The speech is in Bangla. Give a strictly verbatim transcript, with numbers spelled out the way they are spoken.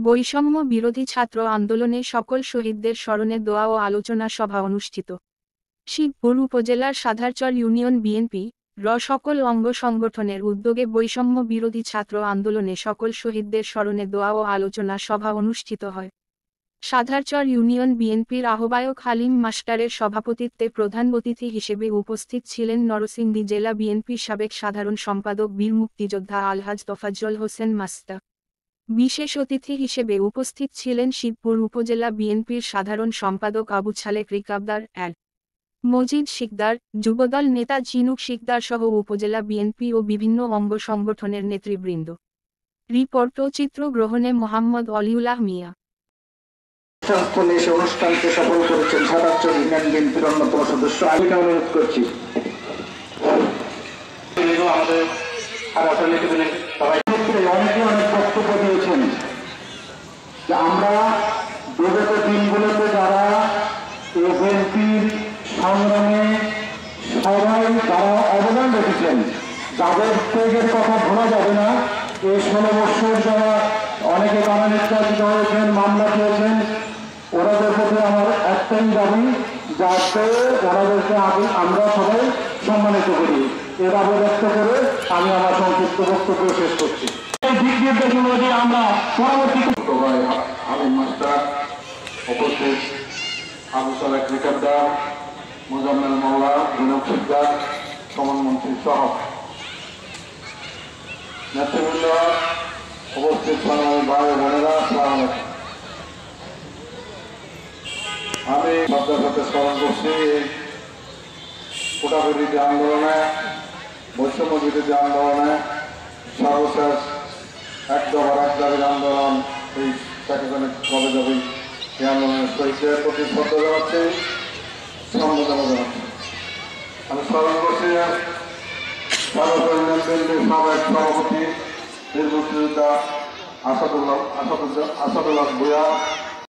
বৈষম্য বিরোধী ছাত্র আন্দোলনে সকল শহীদদের স্মরণে দোয়া ও আলোচনা সভা অনুষ্ঠিত। শিবপুর উপজেলার সাধারচর ইউনিয়ন বিএনপি র সকল অঙ্গ সংগঠনের উদ্যোগে বৈষম্য বিরোধী ছাত্র আন্দোলনে সকল শহীদদের স্মরণে দোয়া ও আলোচনা সভা অনুষ্ঠিত হয়। সাধারচর ইউনিয়ন বিএনপির আহ্বায়ক হালিম মাস্টারের সভাপতিত্বে প্রধান অতিথি হিসেবে উপস্থিত ছিলেন নরসিংদী জেলা বিএনপির সাবেক সাধারণ সম্পাদক বীর মুক্তিযোদ্ধা আলহাজ তোফাজ্জল হোসেন মাস্তা। বিশেষ অতিথি হিসেবে উপস্থিত ছিলেন শিবপুর উপজেলা বিএনপির সাধারণ সম্পাদক আবু ছালেক রিকাবদার অ্যাড মজিদ শিকদার, যুবদল নেতা ঝিনুক শিকদার সহ উপজেলা বিএনপি ও বিভিন্ন অঙ্গ সংগঠনের নেতৃবৃন্দ। রিপোর্ট ও চিত্র গ্রহণে মোহাম্মদ অলিউল্লাহ মিয়া। অনুষ্ঠানকে সফল করেছেন সাধারচর ইউনিয়ন বিএনপির অন্যতম সদস্য আমি অনুরোধ করছি অনেকে অনেক বক্তব্য দিয়েছেন যে আমরা বিগত দিনগুলোতে যারা বিএনপির সংগ্রামে সবাই যারা অবদান রেখেছেন যাদের ত্যাগের কথা ভোলা যাবে না। এই ষোলো বছর যারা অনেকে কারণ নির্যাতিত হয়েছেন, মামলা পেয়েছেন, ওনাদের প্রতি আমার একটাই দাবি যাতে ওনাদেরকে আগে আমরা সবাই সম্মানিত করি। এর দাবি ব্যক্ত করে আমি আমার সংক্ষিপ্ত বক্তব্য শেষ করছি। এই দিক নির্দেশ অনুযায়ী আমরা পরবর্তী হালিম মাস্টার উপস্থিত, আবু ছালেক রিকাবদার, মোজাম্মেল মোল্লা, ঝিনুক শিকদার, সমন্মন্ত্রী সহ নেতৃবৃন্দ উপস্থিত ভাই বোনেরা, আসসালামু আলাইকুম। আমি শ্রদ্ধার সাথে স্মরণ করছি কোটা বিরোধী আন্দোলনে, বৈষম্য বিরোধী আন্দোলনে, সর্বশেষ এক দফার এক দাবির আন্দোলন, এই চাকরিজনে কবে যাবে এই আন্দোলনের শহীদদের প্রতি শ্রদ্ধা জানাচ্ছি, সম্বোধনা জানাচ্ছি। আমি স্মরণ করছি সাধারণ বিএনপির সাবেক সভাপতি বীর মুক্তিযোদ্ধা আসাদুল্লাহ আসাদুল্লাহ আসাদুল্লাহ ভূঁইয়া,